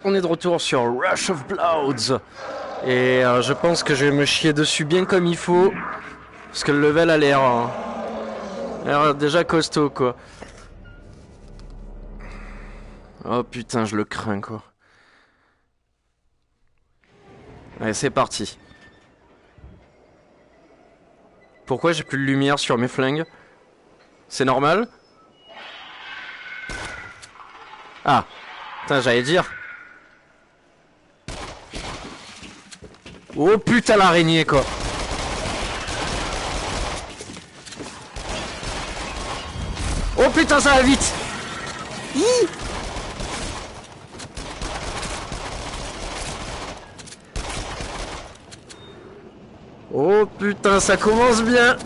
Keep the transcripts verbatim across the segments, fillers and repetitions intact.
on est de retour sur Rush of Bloods. Et euh, je pense que je vais me chier dessus bien comme il faut. Parce que le level a l'air hein, a l'air déjà costaud quoi. Oh putain, je le crains quoi. Allez, c'est parti. Pourquoi j'ai plus de lumière sur mes flingues? C'est normal? Ah, putain, j'allais dire. Oh putain, l'araignée quoi. Oh putain, ça va vite. Hi. Oh putain, ça commence bien.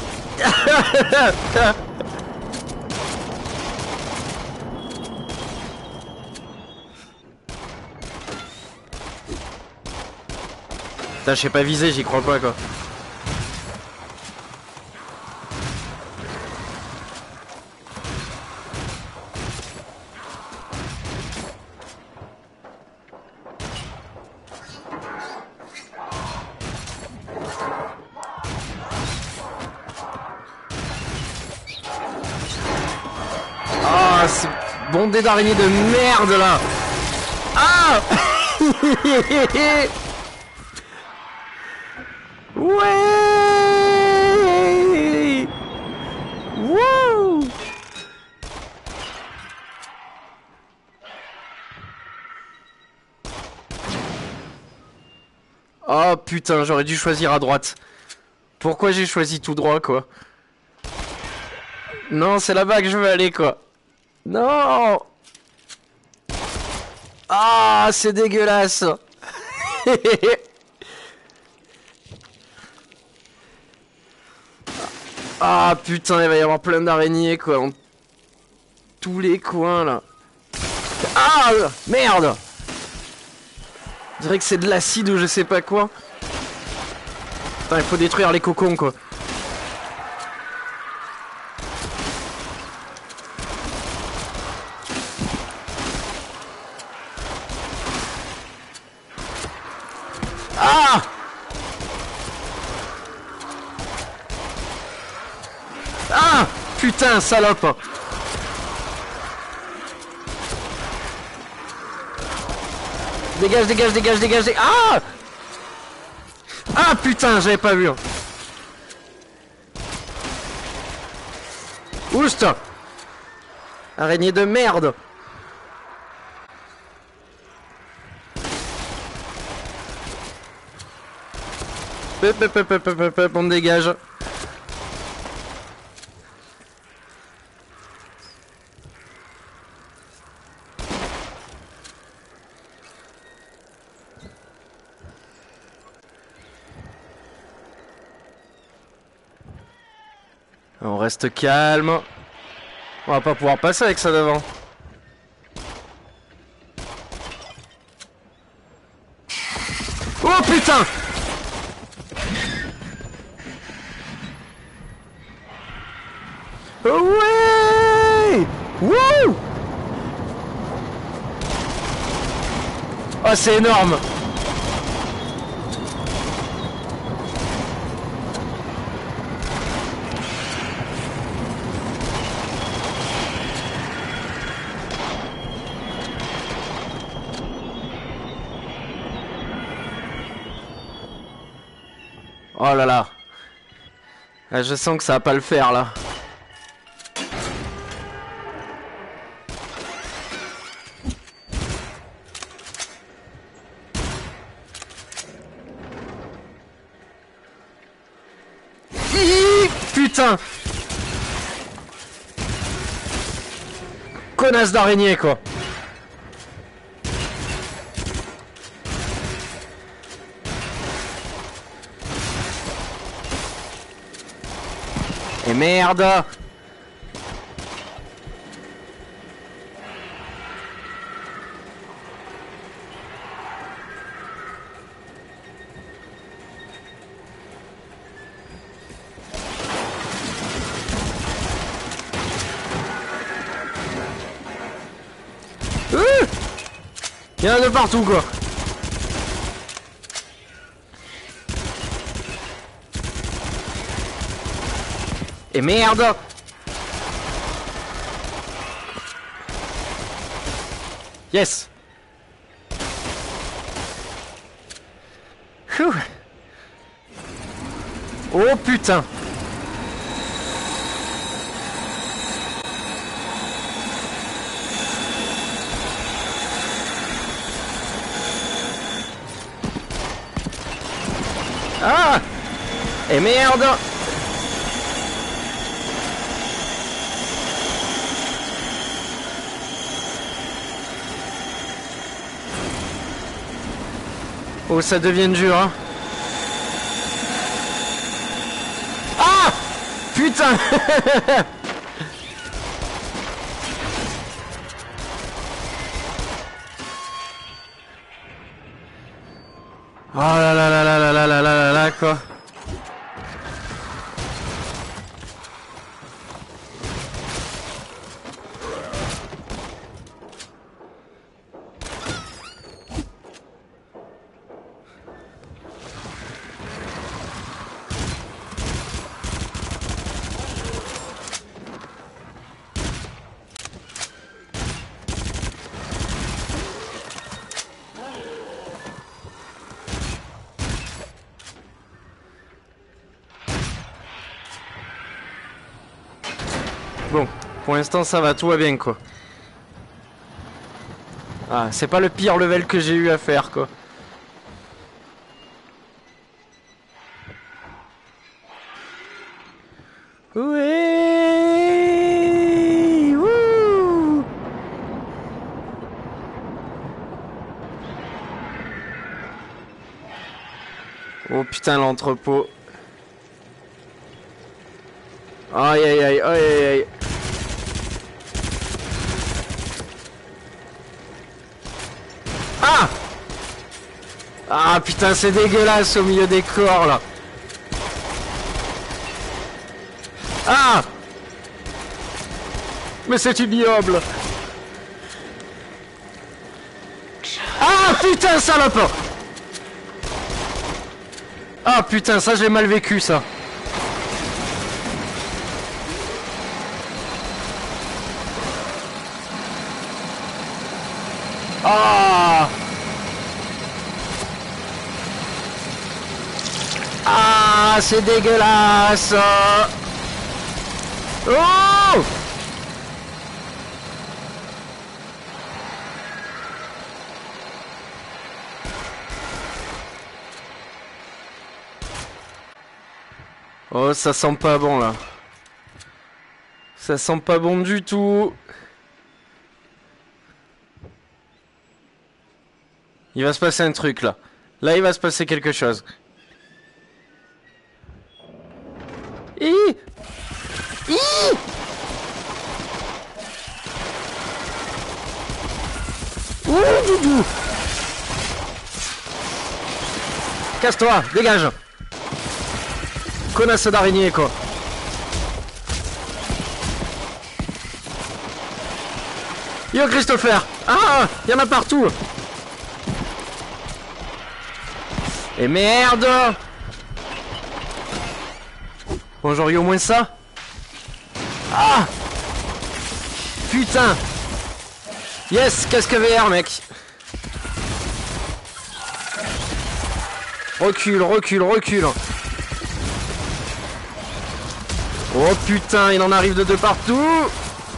Putain, je sais pas viser, j'y crois pas quoi. Ah, c'est bondé d'araignées de merde là. Ah. Ouais. Wouh. Oh putain, j'aurais dû choisir à droite. Pourquoi j'ai choisi tout droit quoi? Non, c'est là-bas que je veux aller quoi. Non. Ah, c'est dégueulasse. Ah putain, il va y avoir plein d'araignées quoi, dans tous les coins là. Ah merde. Je dirais que c'est de l'acide ou je sais pas quoi. Putain, il faut détruire les cocons quoi. Ah. Ah putain, salope. Dégage, dégage, dégage, dégage, dégage. Ah. Ah putain, j'avais pas vu. Oust. Araignée de merde. Hop, hop, hop, hop, hop, hop, on me dégage. On reste calme. On va pas pouvoir passer avec ça devant. Oh putain. Oh ouais. Wouh. Oh c'est énorme. Oh là là. Ah, je sens que ça va pas le faire là. Hi, putain. Connasse d'araignée quoi. Et merde. Il y en a de partout quoi. Et merde. Yes. Ouh. Oh putain. Ah. Et merde. Oh, ça devient dur, hein. Ah! Putain! Oh là là là là là là là là là là, quoi. Bon, pour l'instant ça va, tout va bien quoi. Ah, c'est pas le pire level que j'ai eu à faire quoi. Oui, wouh. Oh putain l'entrepôt. Aïe aïe aïe aïe aïe aïe. Ah! Ah putain c'est dégueulasse au milieu des corps là. Ah! Mais c'est ignoble. Ah putain salope. Ah putain ça j'ai mal vécu ça. Ah! Ah, c'est dégueulasse! Oh! Oh, ça sent pas bon là. Ça sent pas bon du tout. Il va se passer un truc là. Là, il va se passer quelque chose. Hi! Hi! Ouh, doudou! Casse-toi, dégage! Connasse d'araignée, quoi. Yo, Christopher! Ah! Il y en a partout! Et merde! Bon, j'aurais eu au moins ça. Ah! Putain! Yes, casque V R, mec! Recule, recule, recule! Oh putain, il en arrive de deux partout!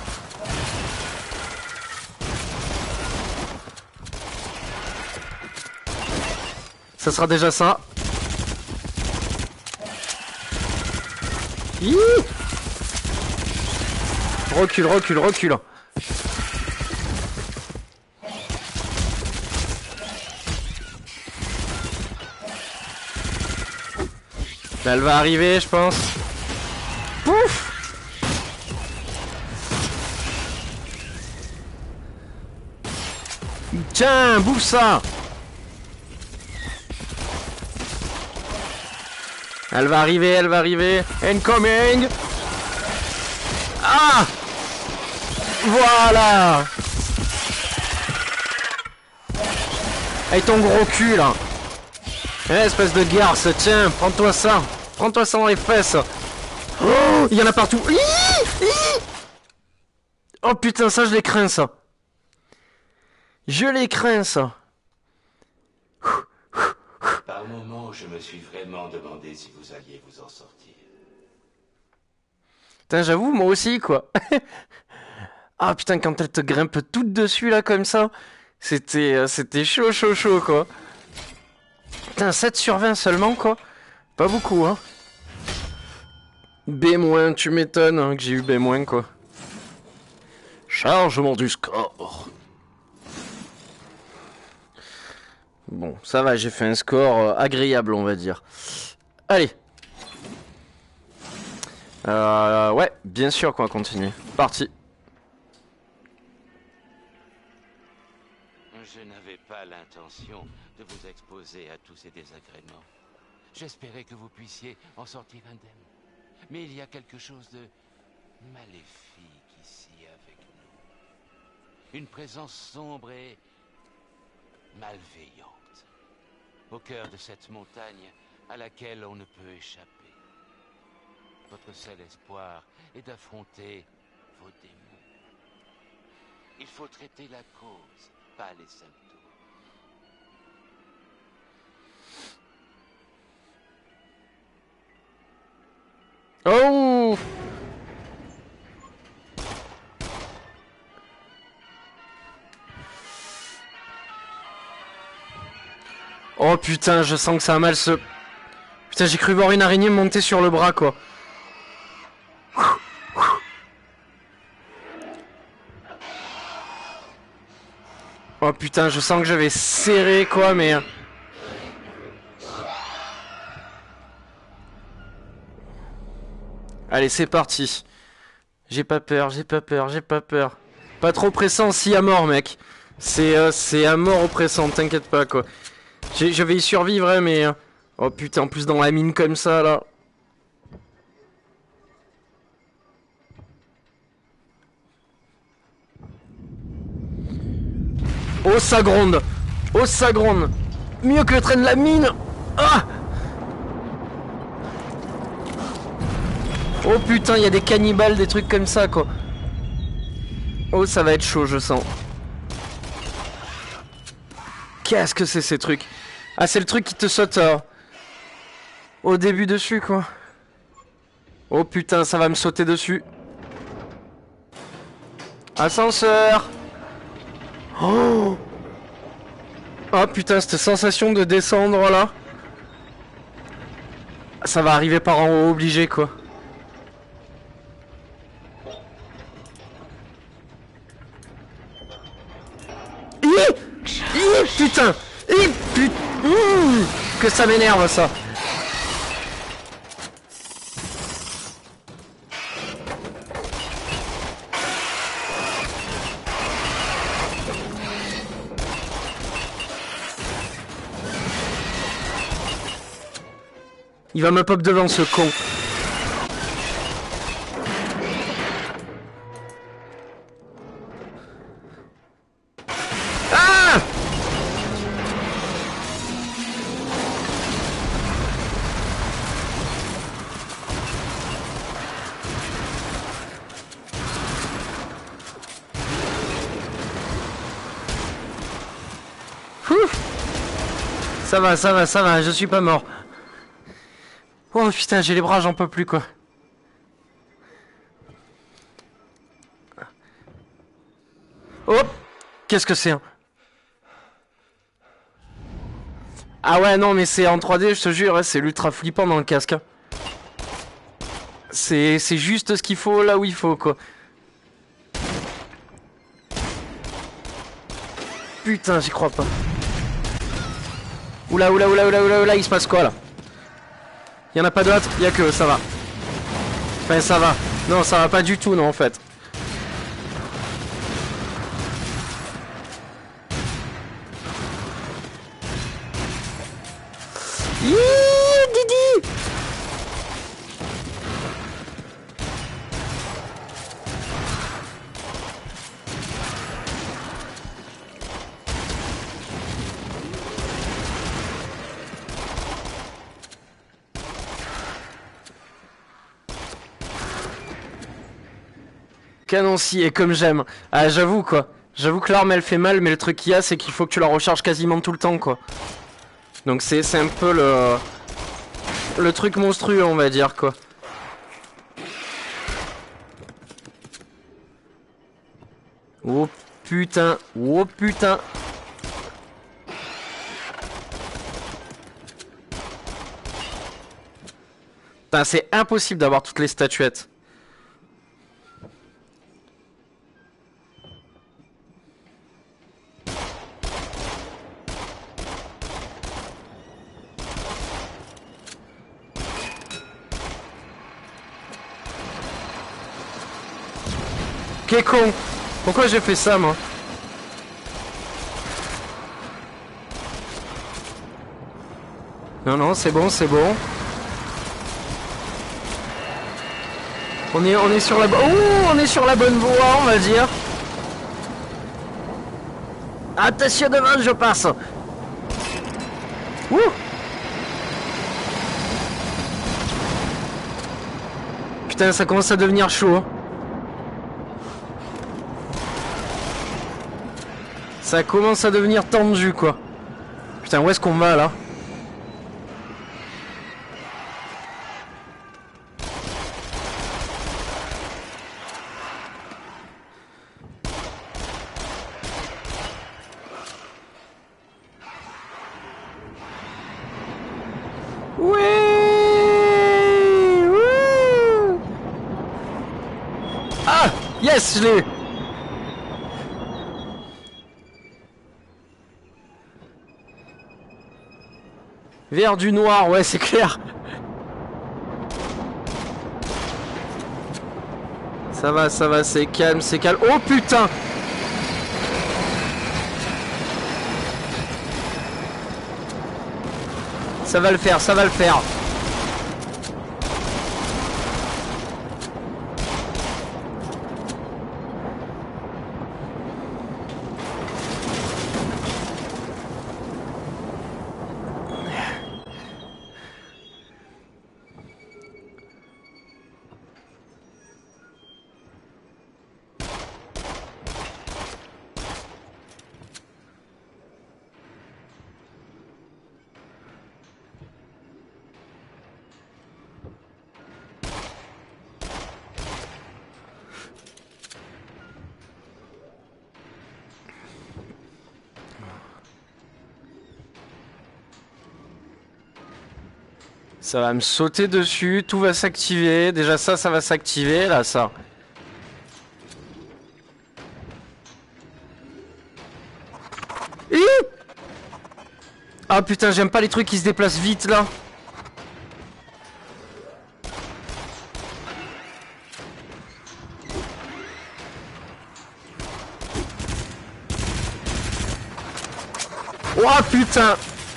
Ça sera déjà ça. Hi. Recule, recule, recule. Là, elle va arriver, je pense. Pouf. Tiens, bouffe ça. Elle va arriver, elle va arriver. Incoming. Ah! Avec ton gros cul là. Eh, espèce de garce, tiens, prends-toi ça. Prends-toi ça dans les fesses. Oh, il y en a partout. Oh putain, ça je les crains ça. Je les crains ça. Par moments, je me suis vraiment demandé si vous alliez vous en sortir. Putain, j'avoue, moi aussi quoi. Ah putain, quand elle te grimpe toute dessus là comme ça, c'était euh, c'était chaud chaud chaud quoi. Putain, sept sur vingt seulement quoi. Pas beaucoup hein. B-, tu m'étonnes hein, que j'ai eu B- quoi. Chargement du score. Bon, ça va, j'ai fait un score euh, agréable on va dire. Allez. Euh, ouais, bien sûr qu'on va continuer. Parti. Je n'avais pas l'intention de vous exposer à tous ces désagréments. J'espérais que vous puissiez en sortir indemne. Mais il y a quelque chose de maléfique ici avec nous. Une présence sombre et malveillante. Au cœur de cette montagne à laquelle on ne peut échapper. Votre seul espoir est d'affronter vos démons. Il faut traiter la cause, pas les symptômes. Oh! Oh putain, je sens que ça a mal se... Putain, j'ai cru voir une araignée monter sur le bras, quoi. Oh putain, je sens que je vais serrer, quoi, mais... Allez, c'est parti. J'ai pas peur, j'ai pas peur, j'ai pas peur. Pas trop pressant, si à mort, mec. C'est euh, c'est à mort oppressant, t'inquiète pas, quoi. Je vais y survivre, hein, mais... Oh putain, en plus dans la mine comme ça, là. Oh, ça gronde. Oh, ça gronde. Mieux que le train de la mine. Ah! Oh putain, il y a des cannibales, des trucs comme ça, quoi. Oh, ça va être chaud, je sens. Qu'est-ce que c'est, ces trucs? Ah, c'est le truc qui te saute euh, au début dessus, quoi. Oh putain, ça va me sauter dessus. Ascenseur. Oh. Oh putain, cette sensation de descendre, là. Ça va arriver par en haut, obligé, quoi. Putain! Et putain! Mmh, que ça m'énerve ça! Il va me pop devant ce con. Ça va, ça va, ça va, je suis pas mort. Oh putain, j'ai les bras, j'en peux plus quoi. Hop! Qu'est-ce que c'est hein? Ah ouais, non, mais c'est en trois D, je te jure, c'est ultra flippant dans le casque. Hein. C'est juste ce qu'il faut là où il faut quoi. Putain, j'y crois pas. Oula, oula, oula, oula, oula, oula, il se passe quoi là? Y'en a pas d'autres? Y'a que ça va. Enfin, ça va. Non, ça va pas du tout, non, en fait. Yii, Didi! Canon scié, comme j'aime. Ah, j'avoue, quoi. J'avoue que l'arme, elle fait mal, mais le truc qu'il y a, c'est qu'il faut que tu la recharges quasiment tout le temps, quoi. Donc c'est un peu le... Le truc monstrueux, on va dire, quoi. Oh putain, oh putain. Putain, c'est impossible d'avoir toutes les statuettes. Qu'est con. Pourquoi j'ai fait ça, moi? Non, non, c'est bon, c'est bon. On est, on est sur la... Oh, on est sur la bonne voie, on va dire. Attention devant, je passe. Ouh. Putain, ça commence à devenir chaud. Hein. Ça commence à devenir tendu, quoi. Putain, où est-ce qu'on va, là? Oui, oui. Ah, yes, je l'ai. Vert du noir, ouais, c'est clair. Ça va, ça va, c'est calme, c'est calme. Oh putain! Ça va le faire, ça va le faire. Ça va me sauter dessus, tout va s'activer. Déjà ça, ça va s'activer, là, ça. Hi ah putain, j'aime pas les trucs qui se déplacent vite, là. Oh putain.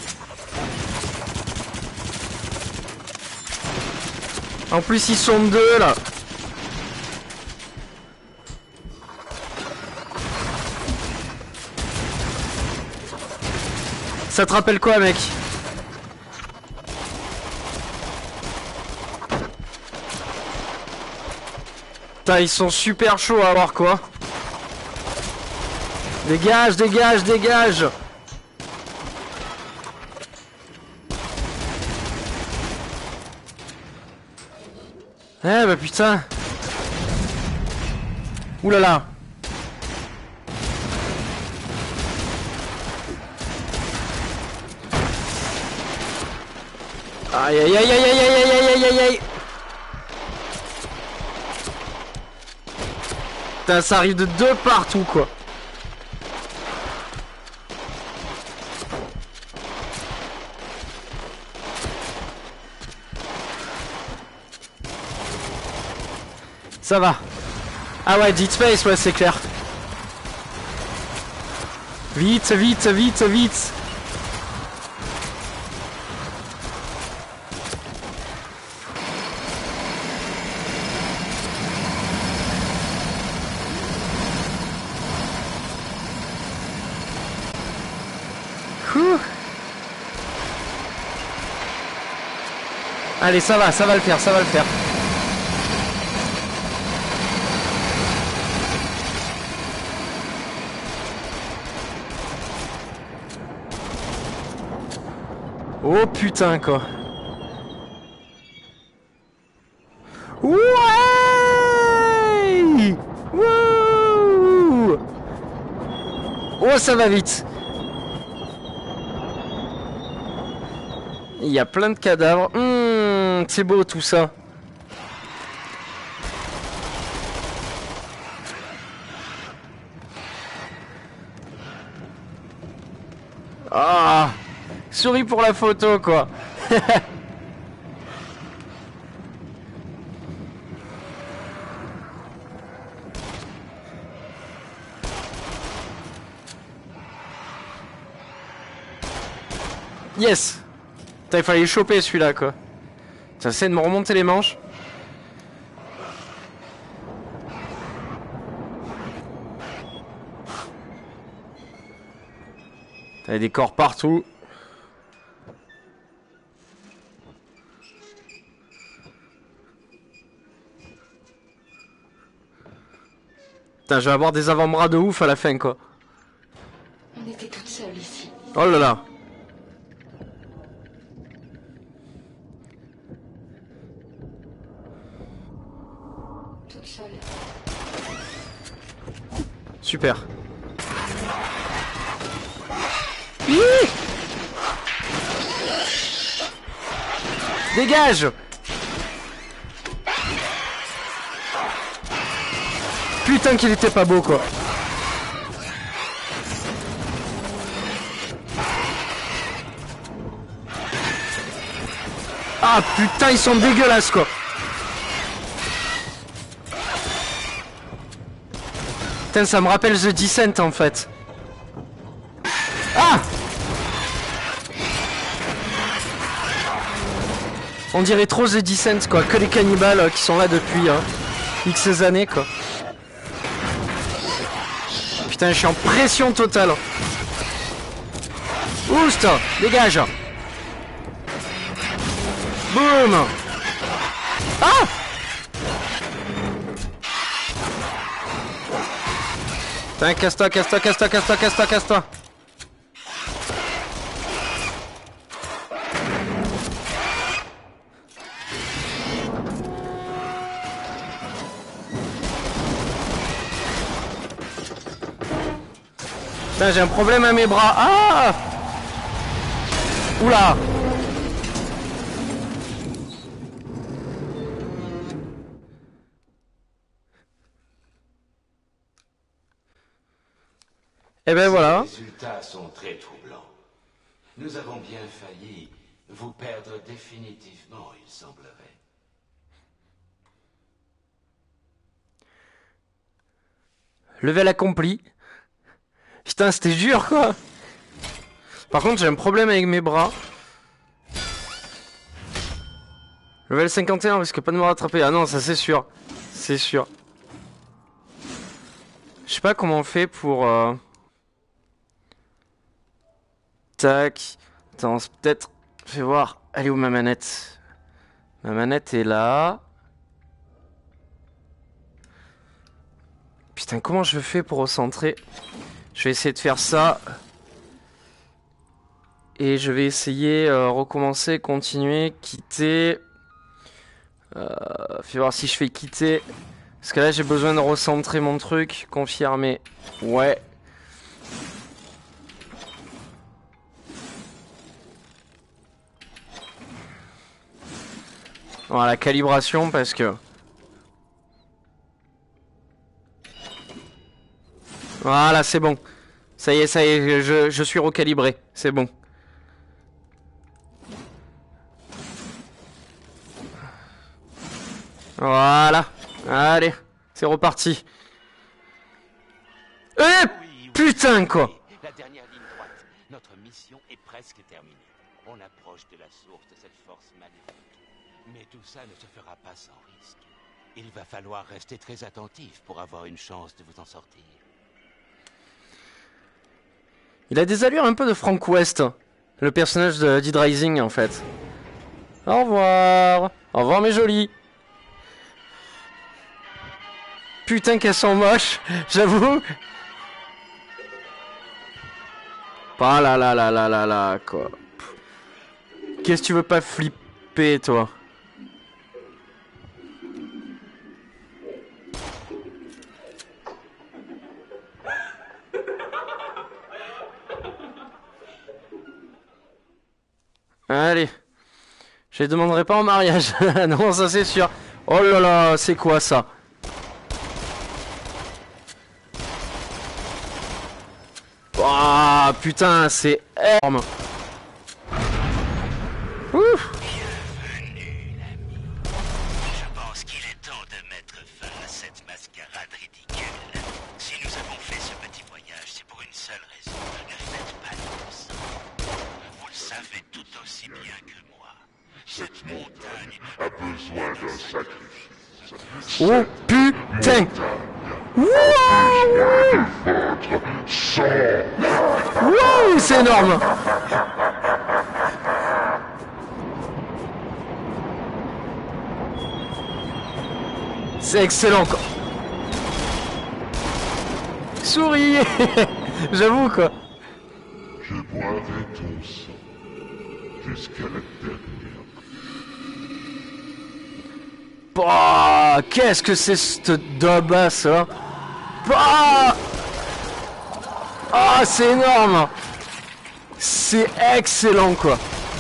En plus ils sont deux là. Ça te rappelle quoi, mec? Putain, ils sont super chauds à voir quoi. Dégage, dégage, dégage. Eh bah putain. Oulala. Aïe aïe aïe aïe aïe aïe aïe aïe aïe aïe. Putain, ça arrive de deux partout quoi. Ça va. Ah ouais, Dead Space, ouais, c'est clair. Vite, vite, vite, vite. Ouh. Allez, ça va, ça va le faire, ça va le faire. Oh putain quoi. Ouais. Wouh. Oh ça va vite. Il y a plein de cadavres. Mmh, c'est beau tout ça. Ah, souris pour la photo quoi. Yes. Putain, il fallait choper celui-là quoi. Ça essaie de me remonter les manches. T'as des corps partout. Putain, je vais avoir des avant-bras de ouf à la fin quoi. On était toutes seules ici. Oh là là. Toutes seules. Super. Dégage. Putain qu'il était pas beau quoi. Ah putain ils sont dégueulasses quoi. Putain ça me rappelle The Descent en fait. Ah. On dirait trop The Descent quoi, que les cannibales euh, qui sont là depuis hein, X années quoi. Putain je suis en pression totale. Oust, dégage. Boum. Ah. Putain casse-toi, casse-toi, casse-toi, casse-toi, casse-toi, casse-toi. Putain, j'ai un problème à mes bras. Ah. Oula. Et ben voilà. Les résultats sont très troublants. Nous avons bien failli vous perdre définitivement, il semblerait. Level accompli. Putain, c'était dur quoi. Par contre, j'ai un problème avec mes bras. Level cinquante et un, risque pas de me rattraper. Ah non, ça c'est sûr. C'est sûr. Je sais pas comment on fait pour... Euh... Tac. Attends, peut-être... Fais voir. Elle est où ma manette? Ma manette est là. Putain, comment je fais pour recentrer? Je vais essayer de faire ça. Et je vais essayer euh, recommencer, continuer, quitter. Euh, fais voir si je fais quitter. Parce que là j'ai besoin de recentrer mon truc. Confirmer. Ouais. Voilà, calibration parce que... Voilà, c'est bon. Ça y est, ça y est, je, je suis recalibré. C'est bon. Voilà. Allez, c'est reparti. Eh oui, putain, quoi. Oui, la dernière ligne droite. Notre mission est presque terminée. On approche de la source de cette force maléfique. Mais tout ça ne se fera pas sans risque. Il va falloir rester très attentif pour avoir une chance de vous en sortir. Il a des allures un peu de Frank West, le personnage de Dead Rising en fait. Au revoir. Au revoir mes jolis. Putain qu'elles sont moches, j'avoue. Ah là là là là là là quoi. Qu'est-ce que tu veux pas flipper, toi? Allez. Je les demanderai pas en mariage. Non, ça c'est sûr. Oh là là, c'est quoi ça? Oh putain, c'est énorme. Ouf. Bienvenue, l'ami. Je pense qu'il est temps de mettre fin à cette mascarade ridicule. Si nous avons fait ce petit voyage, c'est pour une seule raison. Ne faites pas de sang. Vous le savez tout aussi bien que moi. Cette montagne a besoin d'un sacrifice. Oh putain. Wouh. Wouh, c'est énorme. C'est excellent quoi. Souris. J'avoue quoi. Je boirai ton sang jusqu'à la dernière. Bah, qu'est-ce que c'est cette dabasse là? Bah. Ah, c'est énorme. C'est excellent quoi.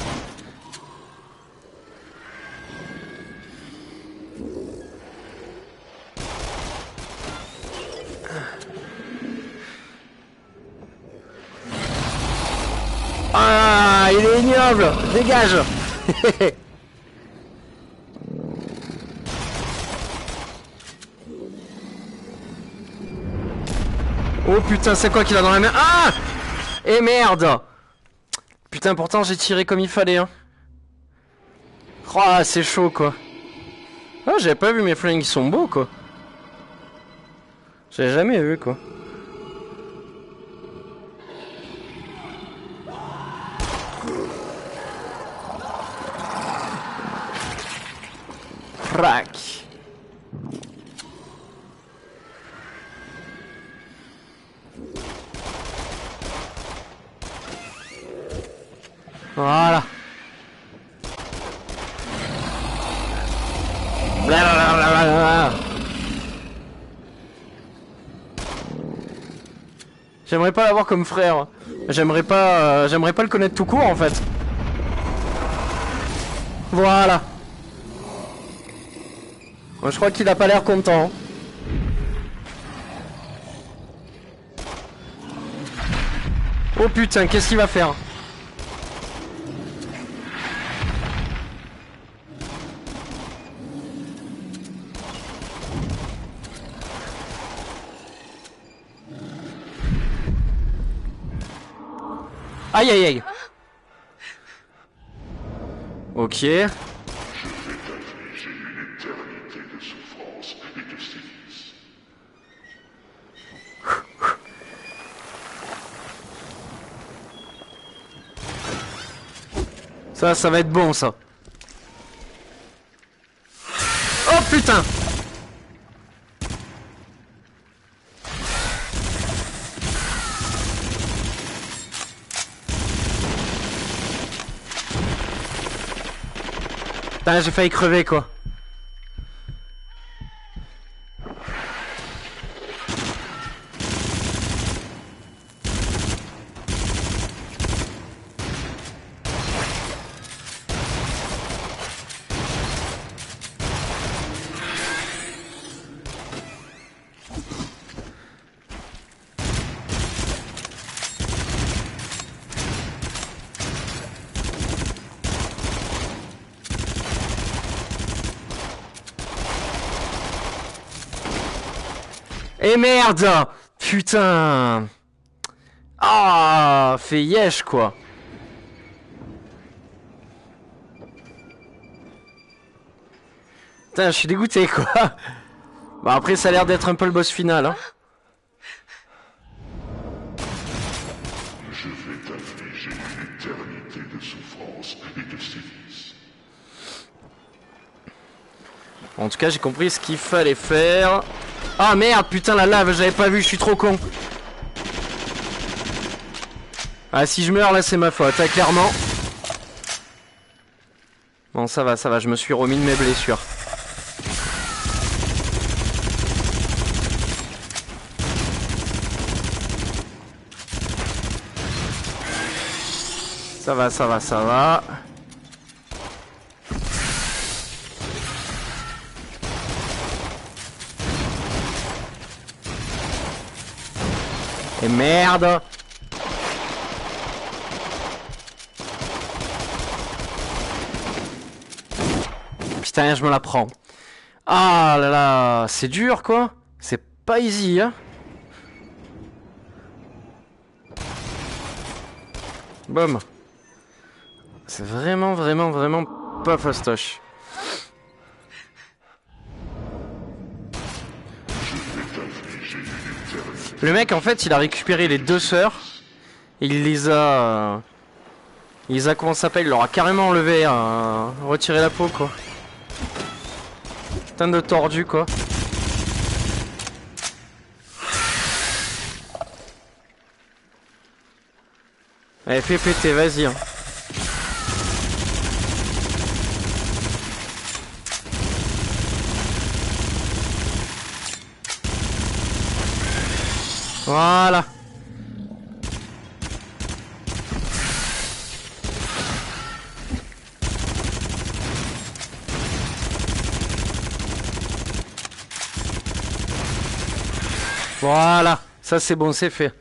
Ah, il est ignoble. Dégage. Oh putain, c'est quoi qu'il a dans la main? Ah! Et merde! Putain, pourtant j'ai tiré comme il fallait, hein. Oh, c'est chaud, quoi. Ah, j'avais pas vu mes flingues, ils sont beaux, quoi. J'avais jamais vu, quoi. Crac. Voilà. Blablabla. J'aimerais pas l'avoir comme frère. J'aimerais pas, euh, j'aimerais pas le connaître tout court en fait. Voilà. Moi, je crois qu'il a pas l'air content. Oh putain, qu'est-ce qu'il va faire? Aïe aïe aïe. Ok. Ça, ça va être bon ça. Oh putain. Putain, j'ai failli crever quoi. Et merde! Putain! Ah! Fait yesh quoi! Putain, je suis dégoûté quoi! Bah après ça a l'air d'être un peu le boss final hein. Je vais t'infliger une éternité de souffrance et de sévices. En tout cas j'ai compris ce qu'il fallait faire. Ah merde, putain la lave, j'avais pas vu, je suis trop con. Ah si je meurs là c'est ma faute, hein, clairement. Bon, ça va, ça va, je me suis remis de mes blessures. Ça va, ça va, ça va. Et merde! Putain, je me la prends. Ah là là, c'est dur quoi. C'est pas easy, hein. Boum. C'est vraiment, vraiment, vraiment pas fastoche. Le mec, en fait, il a récupéré les deux sœurs. Il les a... Euh, il les a, comment ça s'appelle? Il leur a carrément enlevé, euh, retiré la peau, quoi. Putain de tordu, quoi. Allez, fais péter, vas-y. Hein. Voilà. Voilà. Ça c'est bon, c'est fait.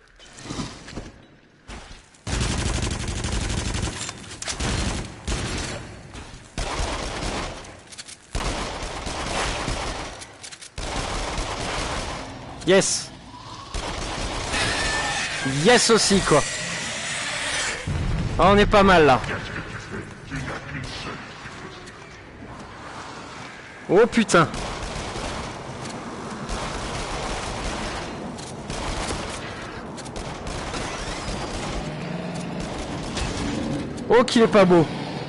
Yes. Yes aussi quoi. Oh, on est pas mal là. Oh putain. Oh qu'il est pas beau.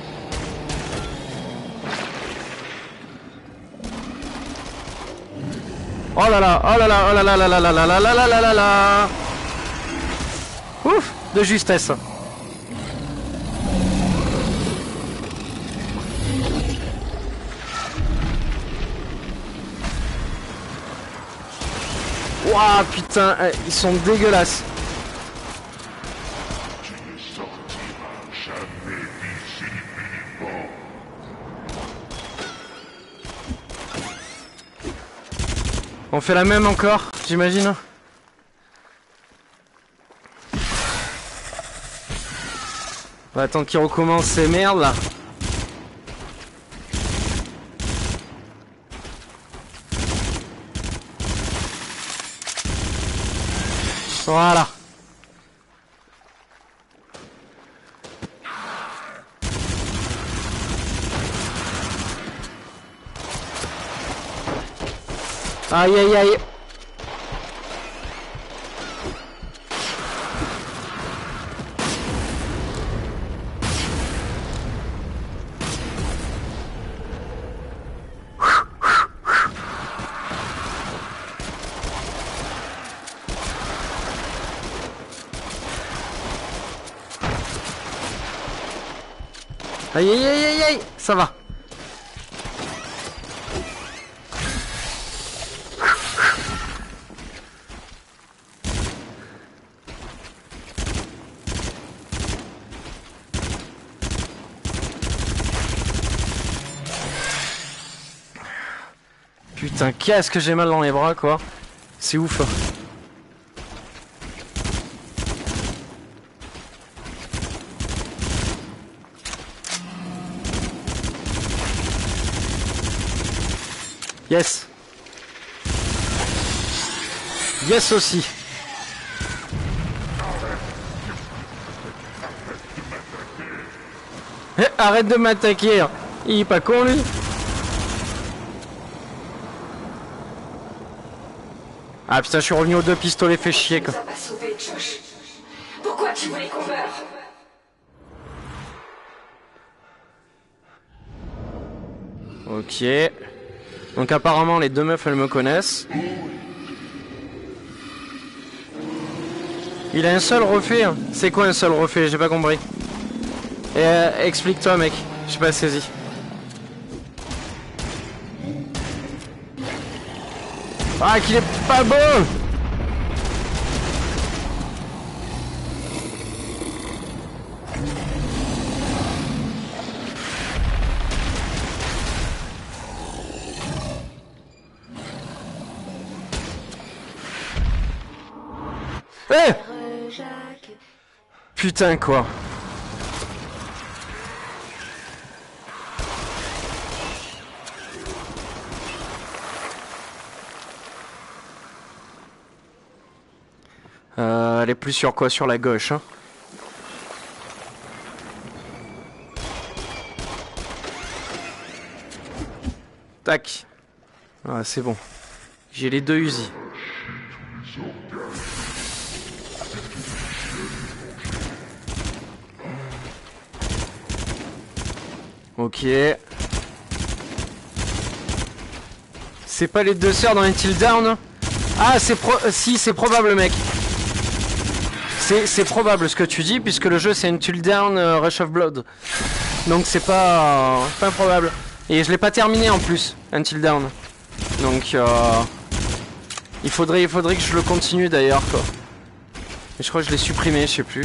Oh là là, oh là là, oh là là là là là là là là là là là. Ouf, de justesse. Ouah putain, ils sont dégueulasses. On fait la même encore, j'imagine. On va attendre qu'il recommence ces merdes là. Voilà. Aïe aïe aïe. Aïe aïe aïe aïe aïe, ça va. Putain, qu'est-ce que j'ai mal dans les bras quoi. C'est ouf. Yes. Yes aussi. Eh, arrête de m'attaquer. Il est pas con lui. Ah putain, je suis revenu aux deux pistolets, fait chier quoi. Ça va sauver, Josh. Pourquoi tu voulais qu'on meure? Ok. Donc apparemment les deux meufs elles me connaissent. Il a un seul refait. Hein. C'est quoi un seul refait? J'ai pas compris. Et euh, explique-toi mec. J'ai pas saisi. Ah, qu'il est pas beau. Eh! Putain quoi. Euh, elle est plus sur quoi? Sur la gauche, hein. Tac. Ah, c'est bon. J'ai les deux Uzi. Ok. C'est pas les deux sœurs dans Until Dawn? Ah, c'est pro... Euh, si, c'est probable, mec. C'est probable ce que tu dis, puisque le jeu c'est Until Dawn euh, Rush of Blood. Donc c'est pas, euh, pas improbable. Et je l'ai pas terminé en plus, Until Dawn. Donc euh, il faudrait, il faudrait que je le continue d'ailleurs quoi. Mais je crois que je l'ai supprimé, je sais plus.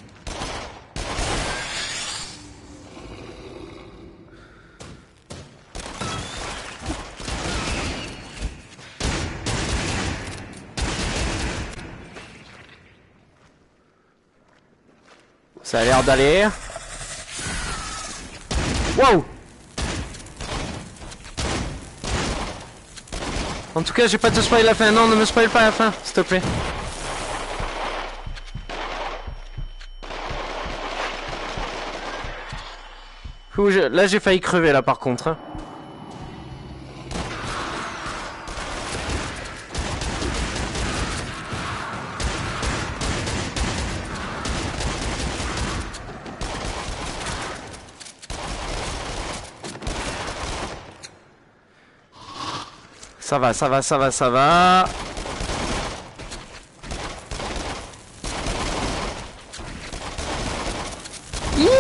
Ça a l'air d'aller. Wow! En tout cas, j'ai pas te spoil la fin. Non, ne me spoil pas la fin, s'il te plaît. Ouh, je... Là, j'ai failli crever, là, par contre. Hein. Ça va, ça va, ça va, ça va. Hi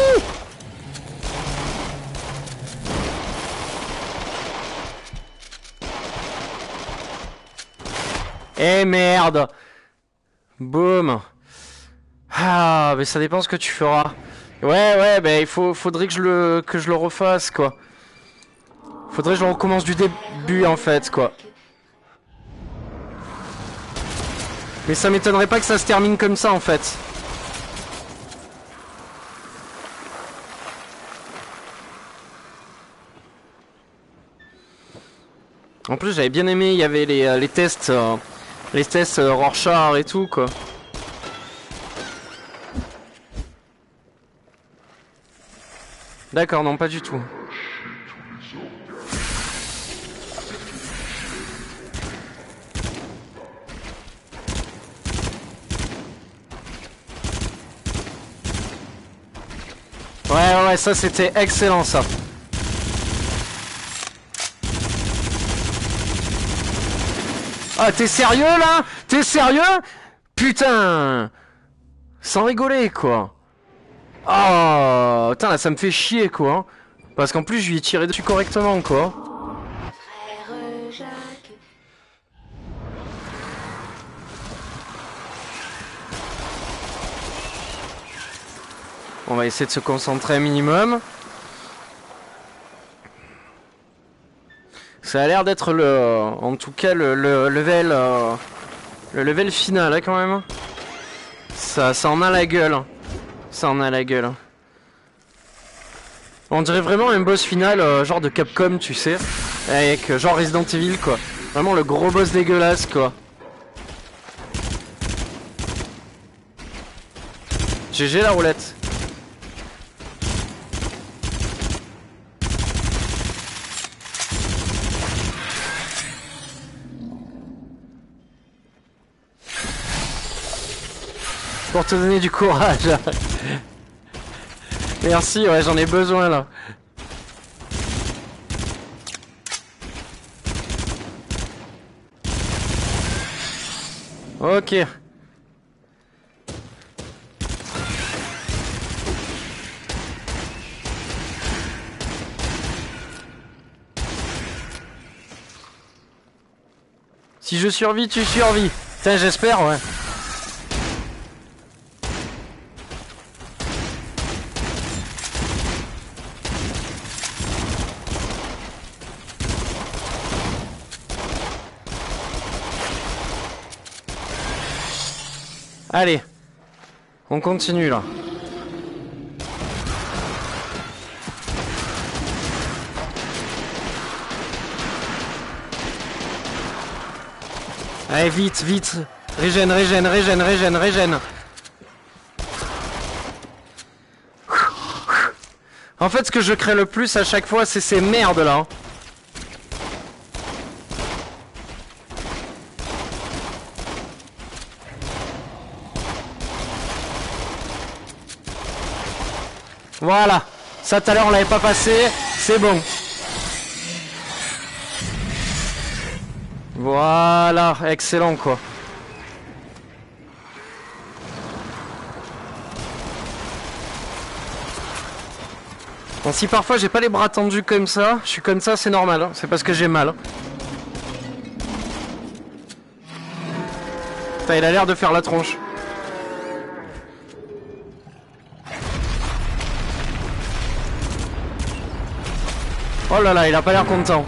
Eh merde. Boum. Ah, mais ça dépend ce que tu feras. Ouais, ouais, bah il faut, faudrait que je le, que je le refasse, quoi. Faudrait que je recommence du début en fait quoi. Mais ça m'étonnerait pas que ça se termine comme ça en fait. En plus j'avais bien aimé, il y avait les, les tests, euh, les tests euh, Rorschach et tout quoi. D'accord, non pas du tout. Ouais, ouais, ouais, ça c'était excellent ça. Ah, t'es sérieux là? T'es sérieux? Putain! Sans rigoler quoi. Oh, putain là ça me fait chier quoi. Parce qu'en plus je lui ai tiré dessus correctement quoi. On va essayer de se concentrer un minimum. Ça a l'air d'être le, en tout cas le, le level, euh, le level final hein, quand même. Ça, ça en a la gueule. Ça en a la gueule. On dirait vraiment un boss final euh, genre de Capcom, tu sais, avec euh, genre Resident Evil quoi. Vraiment le gros boss dégueulasse quoi. G G la roulette. Pour te donner du courage. Merci, ouais, j'en ai besoin là. Ok. Si je survis, tu survis. Putain, j'espère, ouais. Allez, on continue là. Allez, vite, vite. Régène, régène, régène, régène, régène. En fait, ce que je crée le plus à chaque fois, c'est ces merdes là. Voilà. Ça, tout à l'heure, on l'avait pas passé. C'est bon. Voilà. Excellent, quoi. Bon, si parfois j'ai pas les bras tendus comme ça, je suis comme ça, c'est normal. Hein. C'est parce que j'ai mal. Hein. Putain, il a l'air de faire la tronche. Oh là là, il a pas l'air content.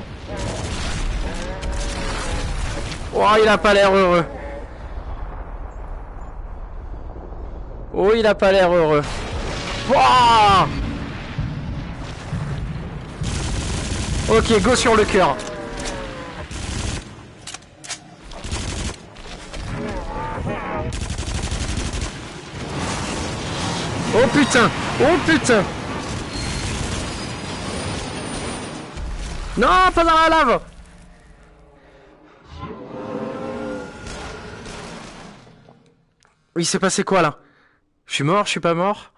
Oh, il a pas l'air heureux. Oh, il a pas l'air heureux. Wouah! Ok, go sur le cœur. Oh putain! Oh putain! Non, pas dans la lave! Il s'est passé quoi là? Je suis mort, je suis pas mort?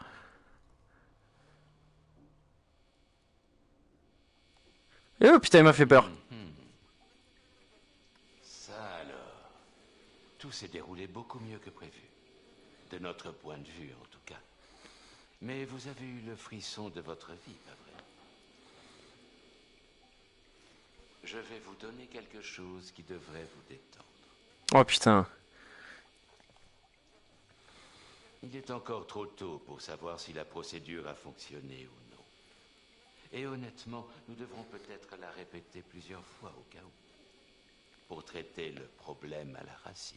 Eh oh putain, il m'a fait peur. Ça alors. Tout s'est déroulé beaucoup mieux que prévu. De notre point de vue, en tout cas. Mais vous avez eu le frisson de votre vie, pas vrai? Je vais vous donner quelque chose qui devrait vous détendre. Oh putain. Il est encore trop tôt pour savoir si la procédure a fonctionné ou non. Et honnêtement, nous devrons peut-être la répéter plusieurs fois au cas où, pour traiter le problème à la racine.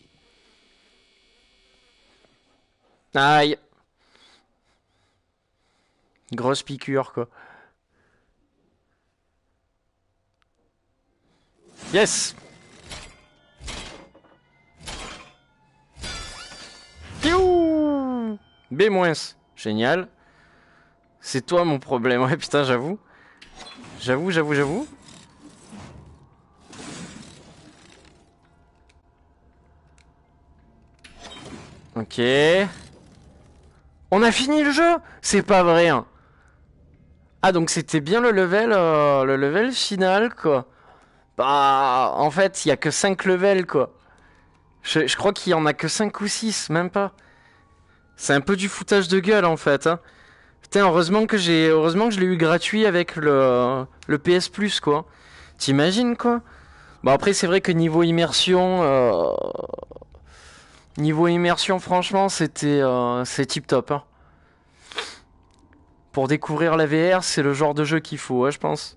Aïe. Grosse piqûre, quoi. Yes. Piou. B-. Génial. C'est toi mon problème. Ouais, putain, j'avoue. J'avoue, j'avoue, j'avoue. Ok. On a fini le jeu? C'est pas vrai, hein. Ah, donc c'était bien le level, euh, le level final, quoi. Bah, en fait, il y a que cinq levels, quoi. Je, je crois qu'il y en a que cinq ou six, même pas. C'est un peu du foutage de gueule, en fait, hein. Putain, heureusement que j'ai, heureusement que je l'ai eu gratuit avec le, le P S Plus, quoi. T'imagines, quoi? Bon, après, c'est vrai que niveau immersion, euh, niveau immersion, franchement, c'était, euh, c'est tip top, hein. Pour découvrir la V R, c'est le genre de jeu qu'il faut, hein, je pense.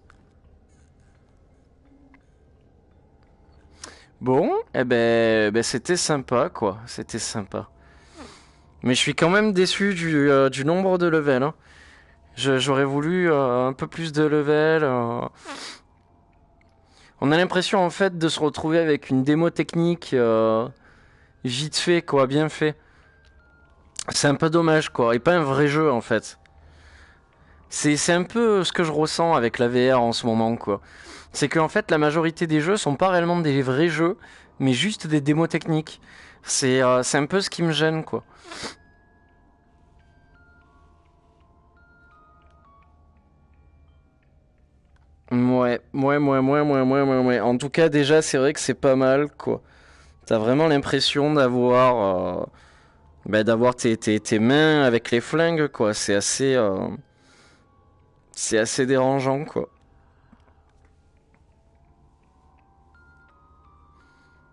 Bon, eh ben, ben c'était sympa, quoi. C'était sympa. Mais je suis quand même déçu du, euh, du nombre de levels, hein. Je- J'aurais voulu euh, un peu plus de level. euh. On a l'impression en fait de se retrouver avec une démo technique euh, vite fait, quoi, bien fait. C'est un peu dommage, quoi, et pas un vrai jeu en fait. C'est c'est un peu ce que je ressens avec la V R en ce moment, quoi. C'est qu'en fait la majorité des jeux sont pas réellement des vrais jeux, mais juste des démos techniques. C'est euh, c'est un peu ce qui me gêne, quoi. Ouais, ouais, ouais, ouais, ouais, ouais, ouais, ouais. En tout cas, déjà, c'est vrai que c'est pas mal, quoi. T'as vraiment l'impression d'avoir, euh, bah, d'avoir tes, tes, tes mains avec les flingues, quoi. C'est assez, euh, c'est assez dérangeant, quoi.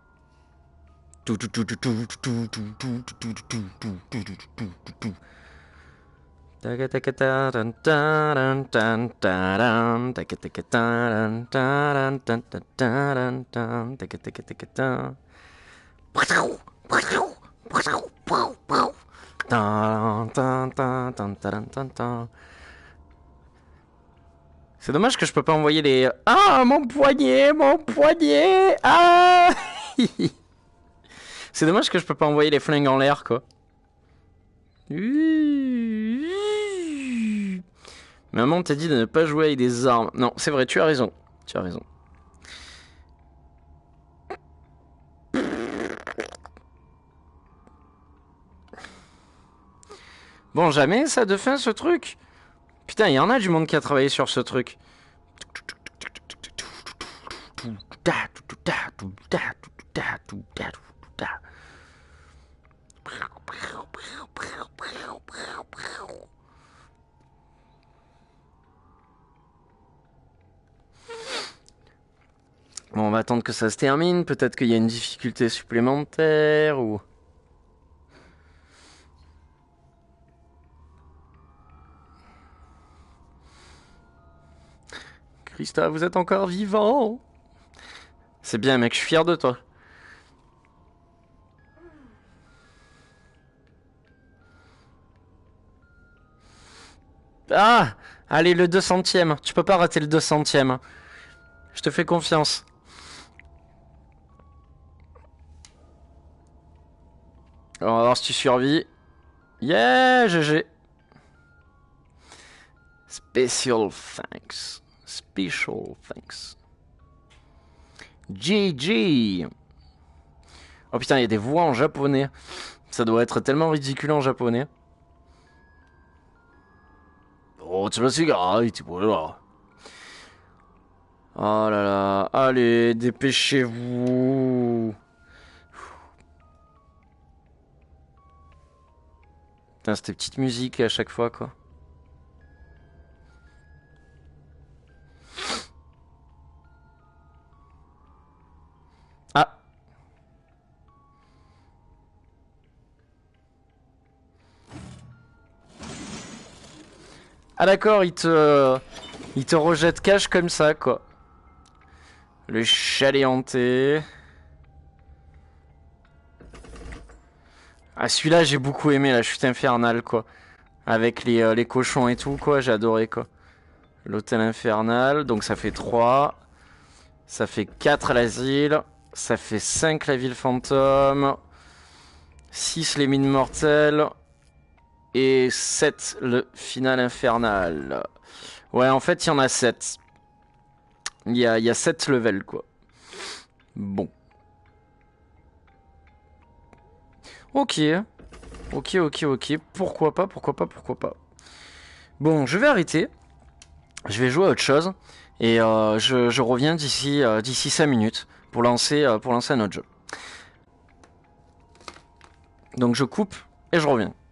C'est dommage que je peux pas envoyer les... Ah, mon poignet, mon poignet. Ah. C'est dommage que je peux pas envoyer les flingues en l'air, quoi. Maman t'a dit de ne pas jouer avec des armes. Non, c'est vrai, tu as raison. Tu as raison. Bon, jamais ça de fin, ce truc. Putain, il y en a du monde qui a travaillé sur ce truc. Bon, on va attendre que ça se termine. Peut-être qu'il y a une difficulté supplémentaire ou... Christa, vous êtes encore vivant. C'est bien, mec, je suis fier de toi. Ah, allez, le deux centième. Tu peux pas rater le deux centième. Je te fais confiance. On va voir si tu survis. Yeah, G G. Special thanks. Special thanks. G G. Oh putain, il y a des voix en japonais. Ça doit être tellement ridicule en japonais. Oh, tu le là. Oh là là. Allez, dépêchez-vous. Putain, c'était petite musique à chaque fois, quoi. Ah. Ah d'accord, il te... Il te rejette cash comme ça, quoi. Le chalet hanté. Ah, celui-là, j'ai beaucoup aimé, la chute infernale, quoi. Avec les, euh, les cochons et tout, quoi. J'ai adoré, quoi. L'hôtel infernal, donc ça fait trois. Ça fait quatre l'asile. Ça fait cinq la ville fantôme. six les mines mortelles. Et sept le final infernal. Ouais, en fait, il y en a sept. Il y a, il y a sept levels, quoi. Bon. Ok. Ok, ok, ok. Pourquoi pas, pourquoi pas, pourquoi pas. Bon, je vais arrêter. Je vais jouer à autre chose. Et euh, je, je reviens d'ici euh, d'ici cinq minutes pour lancer, euh, pour lancer un autre jeu. Donc je coupe et je reviens.